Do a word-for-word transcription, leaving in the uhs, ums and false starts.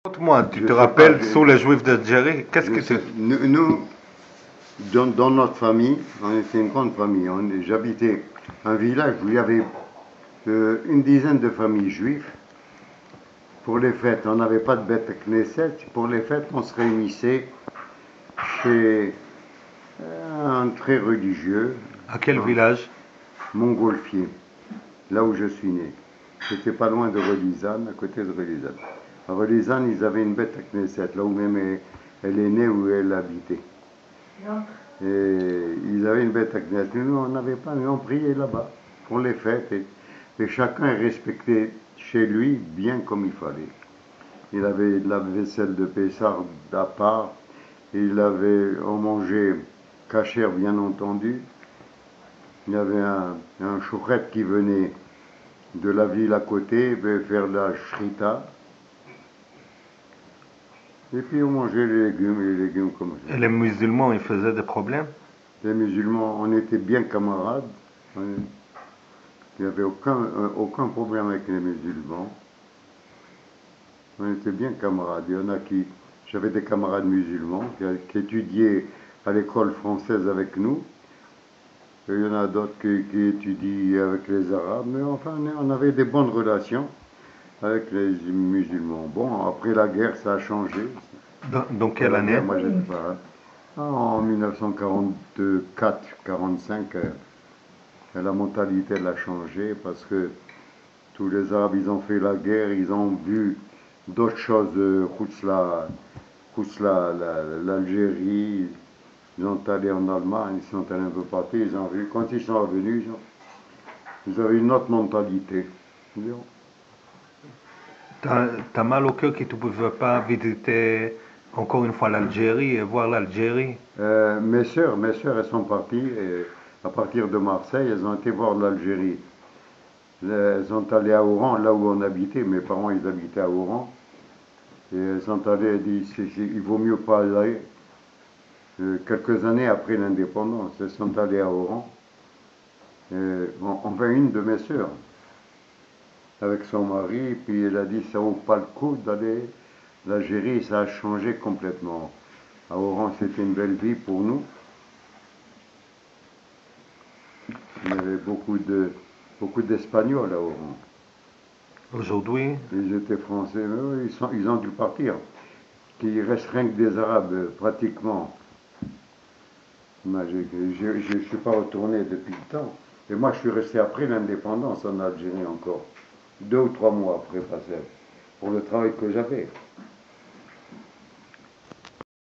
Raconte-moi, tu Je te sais pas, rappelles je- sous les Juifs d'Algérie, qu'est-ce je que tu... sais- nous, nous, dans, dans notre famille, on était une grande famille. On- J'habitais un village où il y avait euh, une dizaine de familles juives. Pour les fêtes, on n'avait pas de bête Knesset. Pour les fêtes, on se réunissait chez un très religieux, À quel un village? montgolfier, là où je suis né. C'était pas loin de Relizane, à côté de Relizane. À Relizane, ils avaient une bête Knesset, là où même elle, elle est née, où elle habitait. Et ils avaient une bête à Knesset. Nous, on n'avait pas, mais on priait là-bas pour les fêtes. Et, et chacun respectait chez lui bien comme il fallait. Il avait de la vaisselle de Pessard à part. Il avait, on mangeait cachère, bien entendu. Il y avait un, un chouchrette qui venait de la ville à côté, faire la shrita. Et puis on mangeait les légumes, les légumes comme ça. Et les musulmans, ils faisaient des problèmes? Les musulmans, on était bien camarades. On- Il n'y avait aucun, euh, aucun problème avec les musulmans. On était bien camarades. Il y en a qui, j'avais des camarades musulmans qui, qui étudiaient à l'école française avec nous. Et il y en a d'autres qui, qui étudient avec les Arabes. Mais enfin, on avait des bonnes relations avec les musulmans. Bon, après la guerre, ça a changé. Dans, dans Après quelle la année? guerre, moi j'étais pas là. En mille neuf cent quarante-quatre quarante-cinq, euh, la mentalité elle a changé parce que tous les Arabes, ils ont fait la guerre, ils ont vu d'autres choses, euh, outre la- outre la- la- l'Algérie, ils sont allés en Allemagne, ils sont allés un peu partout, ils ont vu, quand ils sont revenus, ils, ont, ils avaient une autre mentalité. T'as, t'as mal au cœur que tu ne pouvais pas visiter encore une fois l'Algérie et voir l'Algérie. Euh, mes sœurs, mes sœurs, elles sont parties, et à partir de Marseille, elles ont été voir l'Algérie. Elles sont allées à Oran, là où on habitait, mes parents, ils habitaient à Oran. Et elles sont allées, elles disent, il vaut mieux pas aller. Euh, quelques années après l'indépendance, elles sont allées à Oran. Et, bon, enfin, une de mes sœurs, avec son mari, puis elle a dit, ça vaut pas le coup d'aller. L'Algérie, ça a changé complètement. À Oran, c'était une belle vie pour nous. Il y avait beaucoup de, beaucoup d'Espagnols à Oran. Aujourd'hui, Ils étaient français, mais eux, ils, sont, ils ont dû partir. Il reste rien que des Arabes, euh, pratiquement. Moi, je ne suis pas retourné depuis le temps. Et moi, je suis resté après l'indépendance en Algérie encore. Deux ou trois mois après, passer, pour le travail que j'avais.